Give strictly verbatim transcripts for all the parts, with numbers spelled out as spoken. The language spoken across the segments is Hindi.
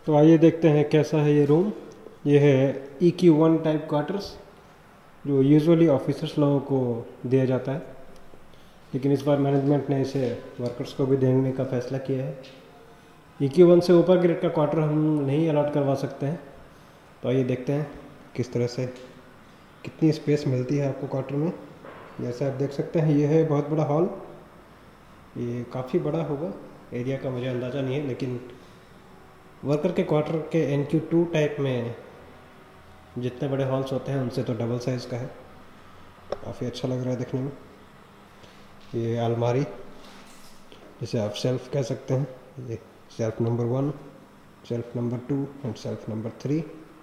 तो आइए देखते हैं कैसा है ये रूम। ये है E Q one type quarters, जो यूजुअली ऑफिसर्स लोगों को दिया जाता है, लेकिन इस बार मैनेजमेंट ने इसे वर्कर्स को भी देने का फैसला किया है। ई क्यू वन से ऊपर ग्रेड का क्वार्टर हम नहीं अलॉट करवा सकते हैं। तो आइए देखते हैं किस तरह से कितनी स्पेस मिलती है आपको क्वार्टर में। जैसे आप देख सकते हैं ये है बहुत बड़ा हॉल, ये काफ़ी बड़ा होगा। एरिया का मुझे अंदाज़ा नहीं है, लेकिन वर्कर के क्वार्टर के एन क्यू टू टाइप में जितने बड़े हॉल्स होते हैं उनसे तो डबल साइज़ का है। काफ़ी अच्छा लग रहा है देखने में। ये अलमारी, जिसे आप शेल्फ कह सकते हैं, ये shelf number one, shelf number two and shelf number three.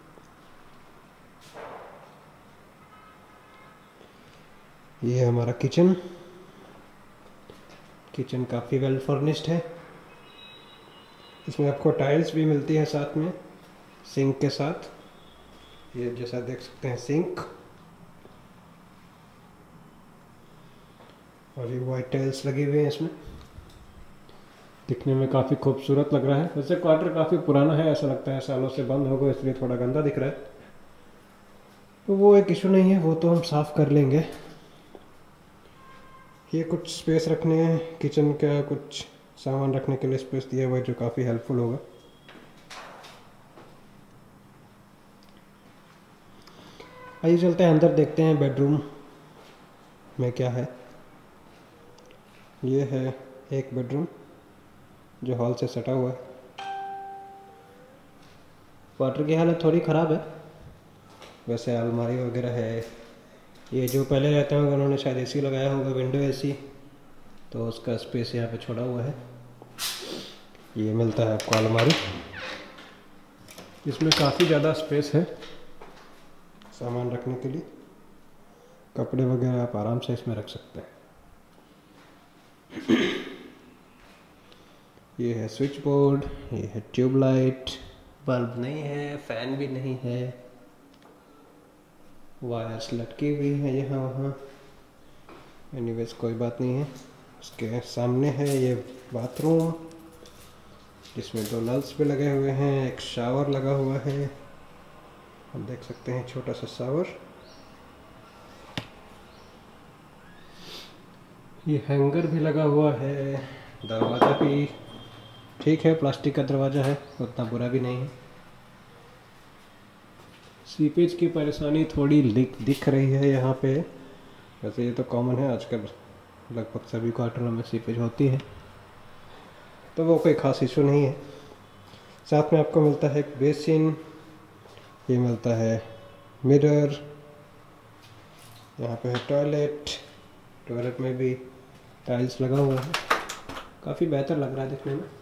ये हमारा किचन। किचन काफ़ी वेल फर्निश्ड है। इसमें आपको टाइल्स भी मिलती है साथ में, सिंक के साथ। ये जैसा देख सकते हैं सिंक, और ये वाइट टाइल्स लगे हुए हैं इसमें। दिखने में काफ़ी खूबसूरत लग रहा है। वैसे क्वार्टर काफ़ी पुराना है, ऐसा लगता है सालों से बंद होगा, इसलिए थोड़ा गंदा दिख रहा है। तो वो एक इशू नहीं है, वो तो हम साफ़ कर लेंगे। ये कुछ स्पेस रखने, किचन का कुछ सामान रखने के लिए स्पेस दिया हुआ है, जो काफ़ी हेल्पफुल होगा। आइए चलते हैं अंदर, देखते हैं बेडरूम में क्या है। ये है एक बेडरूम जो हॉल से सटा हुआ है। क्वार्टर की हालत थोड़ी ख़राब है, वैसे अलमारी वगैरह है। ये जो पहले रहते होंगे उन्होंने शायद एसी लगाया होगा, विंडो एसी, तो उसका स्पेस यहाँ पे छोड़ा हुआ है। ये मिलता है आपको अलमारी, इसमें काफ़ी ज़्यादा स्पेस है सामान रखने के लिए। कपड़े वगैरह आप आराम से इसमें रख सकते हैं। ये है स्विच बोर्ड, ये है ट्यूबलाइट, बल्ब नहीं है, फैन भी नहीं है, वायर्स लटकी हुई है यहाँ वहाँ। एनीवेज कोई बात नहीं है। उसके सामने है ये बाथरूम, जिसमें दो नल्स भी लगे हुए हैं, एक शावर लगा हुआ है, हम देख सकते हैं छोटा सा शावर। ये हैंगर भी लगा हुआ है। दरवाज़ा भी ठीक है, प्लास्टिक का दरवाज़ा है, उतना बुरा भी नहीं है। सीपेज की परेशानी थोड़ी दिख रही है यहाँ पे, वैसे ये तो कॉमन है, आजकल लगभग सभी क्वार्टरों में सीपेज होती है, तो वो कोई ख़ास इशू नहीं है। साथ में आपको मिलता है एक बेसिन, ये मिलता है मिरर, यहाँ पे है टॉयलेट। टॉयलेट में भी टाइल्स लगा हुआ है, काफ़ी बेहतर लग रहा है दिखने में।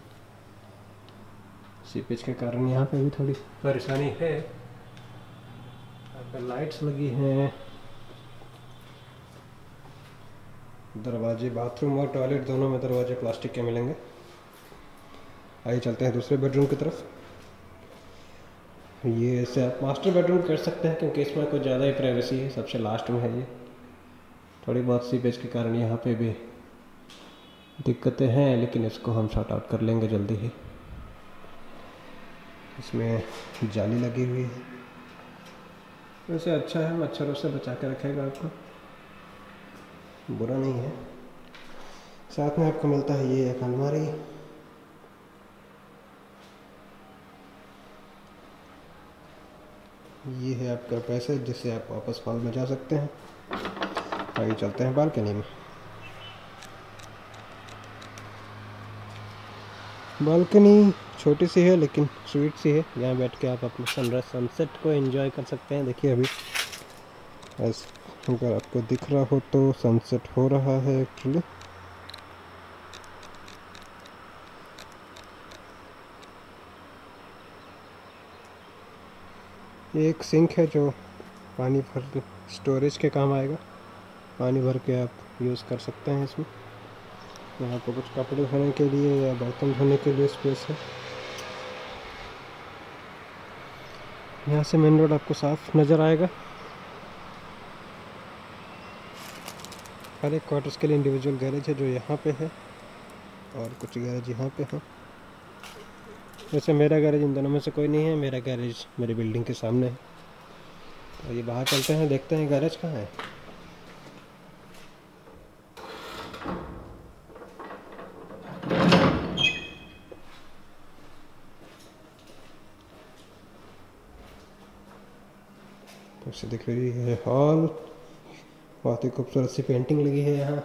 सीपेज के कारण यहाँ पे भी थोड़ी परेशानी है। यहाँ पे लाइट्स लगी हैं। दरवाजे बाथरूम और टॉयलेट दोनों में दरवाजे प्लास्टिक के मिलेंगे। आइए चलते हैं दूसरे बेडरूम की तरफ। ये इसे आप मास्टर बेडरूम कर सकते हैं, क्योंकि इसमें कुछ ज़्यादा ही प्राइवेसी है, सबसे लास्ट में है ये। थोड़ी बहुत सीपेज के कारण यहाँ पे भी दिक्कतें हैं, लेकिन इसको हम सॉर्ट आउट कर लेंगे जल्दी ही। इसमें जाली लगी हुई है, वैसे अच्छा है, मच्छरों से बचा के रखेगा आपको, बुरा नहीं है। साथ में आपको मिलता है ये एक अलमारी। ये है आपका पैसेज, जिससे आप वापस हॉल में जा सकते हैं। आइए चलते हैं बालकनी में। बालकनी छोटी सी है लेकिन स्वीट सी है, यहाँ बैठ के आप अपने सनराइज सनसेट को एंजॉय कर सकते हैं। देखिए अभी अगर आपको दिख रहा हो तो सनसेट हो रहा है एक्चुअली। एक सिंक है जो पानी भर स्टोरेज के काम आएगा, पानी भर के आप यूज़ कर सकते हैं इसमें। यहाँ पर कुछ कपड़े धोने के लिए या बर्तन धोने के लिए स्पेस है। यहाँ से मेन रोड आपको साफ नज़र आएगा। हर एक क्वार्टर्स के लिए इंडिविजुअल गैरेज है जो यहाँ पे है, और कुछ गैरेज यहाँ पे हैं। वैसे मेरा गैरेज इन दोनों में से कोई नहीं है, मेरा गैरेज मेरी बिल्डिंग के सामने है। और ये बाहर चलते हैं, देखते हैं गैरेज कहाँ है। तो दिख रही है हॉल, बहुत ही खूबसूरत सी पेंटिंग लगी है यहाँ।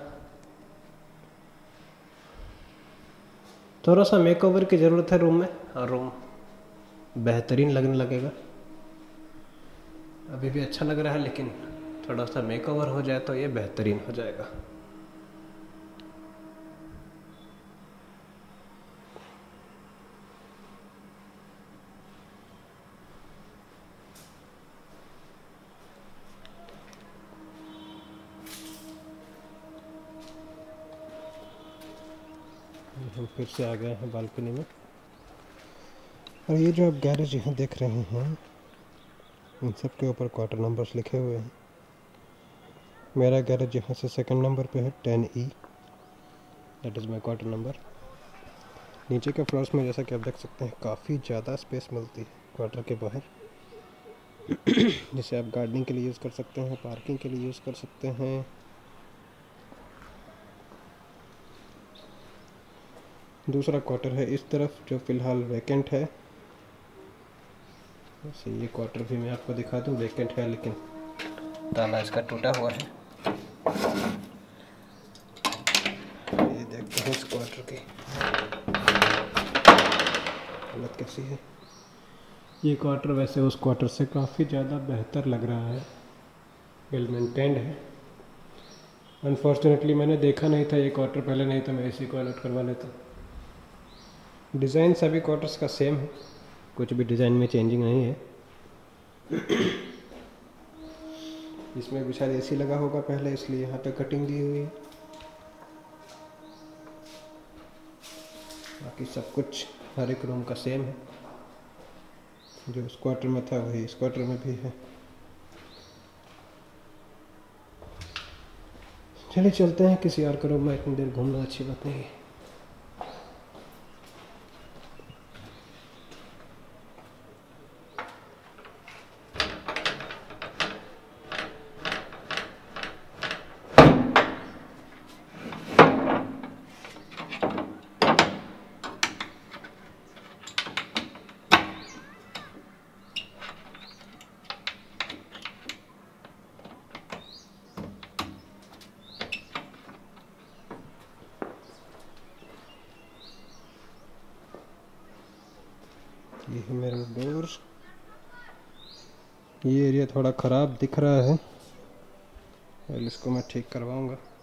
थोड़ा सा मेकओवर की ज़रूरत है रूम में, और रूम बेहतरीन लगने लगेगा। अभी भी अच्छा लग रहा है, लेकिन थोड़ा सा मेकओवर हो जाए तो ये बेहतरीन हो जाएगा। हम फिर से आ गए हैं बालकनी में, और ये जो आप गैरेज यहाँ देख रहे हैं, इन सब के ऊपर क्वार्टर नंबर्स लिखे हुए हैं। मेरा गैरेज यहाँ से सेकंड नंबर पे है, ten E, that is my quarter number. नीचे के फ्लोर्स में जैसा कि आप देख सकते हैं काफ़ी ज़्यादा स्पेस मिलती है क्वार्टर के बाहर, जिसे आप गार्डनिंग के लिए यूज़ कर सकते हैं, पार्किंग के लिए यूज़ कर सकते हैं। दूसरा क्वार्टर है इस तरफ, जो फ़िलहाल वैकेंट है। वैसे ये क्वार्टर भी मैं आपको दिखा दूं, वैकेंट है लेकिन ताला इसका टूटा हुआ है। ये देखते हैं इस क्वार्टर की हालत कैसी है। ये क्वार्टर वैसे उस क्वार्टर से काफ़ी ज़्यादा बेहतर लग रहा है, वेल मेंटेन्ड है। अनफॉर्चुनेटली मैंने देखा नहीं था ये क्वार्टर पहले, नहीं तो मैं इसी को अलॉट करवा लेता। डिज़ाइन सभी क्वार्टर्स का सेम है, कुछ भी डिज़ाइन में चेंजिंग नहीं है। इसमें भी शायद एसी लगा होगा पहले, इसलिए यहाँ पे कटिंग दी हुई है। बाकी सब कुछ हर एक रूम का सेम है, जो उस क्वार्टर में था वही इस क्वार्टर में भी है। चलिए चलते हैं किसी और के रूम में, इतनी देर घूमना अच्छी बात नहीं है। ये है मेरा डोर। ये एरिया थोड़ा ख़राब दिख रहा है, इसको मैं ठीक करवाऊंगा।